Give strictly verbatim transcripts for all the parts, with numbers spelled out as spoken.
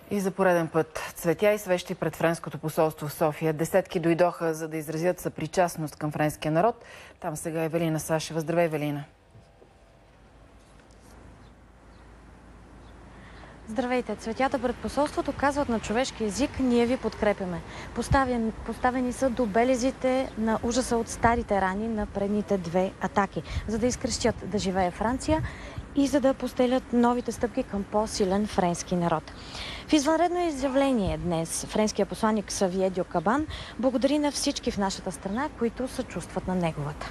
И за пореден път цветя и свещи пред френското посолство в София. Десетки дойдоха, за да изразят съпричастност към френския народ. Там сега е Велина Сашева. Здравей, Велина! Здравейте! Цветята пред посолството казват на човешки език: ние ви подкрепяме. Поставени, поставени са до белезите на ужаса от старите рани на предните две атаки, за да изкрещят да живее Франция и за да постелят новите стъпки към по-силен френски народ. В извънредно изявление днес френския посланник Ксавие Дюкабан благодари на всички в нашата страна, които съчувстват на неговата.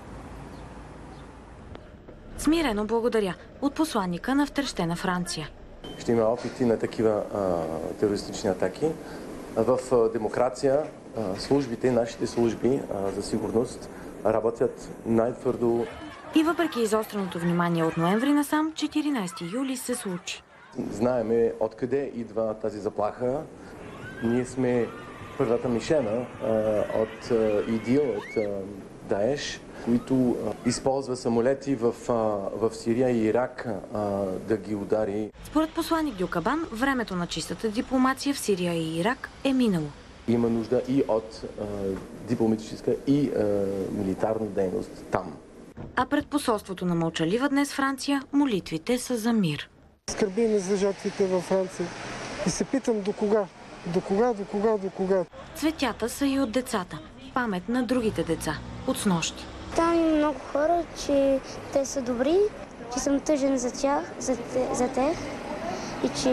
Смирено благодаря от посланника на втрещена Франция. Ще има опити на такива а, терористични атаки. В а, демокрация а, службите, нашите служби а, за сигурност работят най-твърдо. И въпреки изостреното внимание от ноември насам, четиринайсети юли се случи. Знаеме откъде идва тази заплаха. Ние сме първата мишена а, от а, ИДИЛ, от а, Даеш, които а, използва самолети в, а, в Сирия и Ирак а, да ги удари. Според посланик Дюкабан, времето на чистата дипломация в Сирия и Ирак е минало. Има нужда и от а, дипломатическа и а, милитарна дейност там. А пред посолството на мълчалива днес Франция молитвите са за мир. Скърбиме за жертвите във Франция и се питам до кога, до кога, до кога, до кога. Цветята са и от децата. Памет на другите деца. От снощи. Там има много хора, че те са добри, че съм тъжен за тях, за, те, за тях и че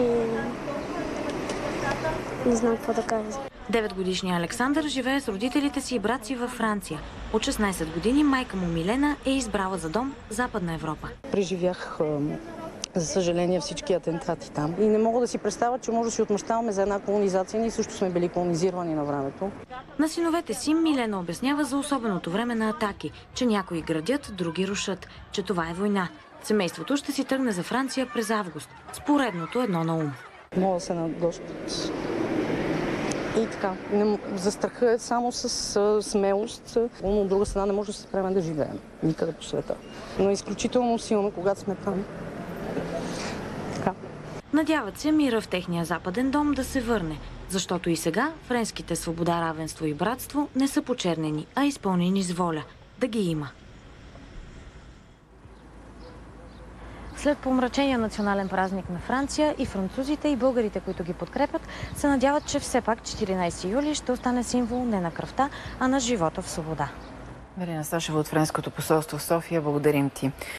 не знам какво да кажа. Деветгодишният Александър живее с родителите си и брат си във Франция. От шестнайсет години майка му Милена е избрала за дом Западна Европа. Преживях, за съжаление, всички атентати там. И не мога да си представя, че може да си отмъщаваме за една колонизация. Ние също сме били колонизирани на времето. На синовете си Милена обяснява за особеното време на атаки, че някои градят, други рушат, че това е война. Семейството ще си тръгне за Франция през август. С поредното едно на ум. Мога да се надгощат. И така, за страха е само с а, смелост, но от друга страна не може да се спреме да живеем никъде по света. Но е изключително силно, когато сме там. Така. Надяват се мира в техния западен дом да се върне, защото и сега френските свобода, равенство и братство не са почернени, а изпълнени с воля. Да ги има. След помрачения национален празник на Франция, и французите, и българите, които ги подкрепят, се надяват, че все пак четиринайсети юли ще остане символ не на кръвта, а на живота в свобода. Велина Сашева от френското посолство в София, благодарим ти.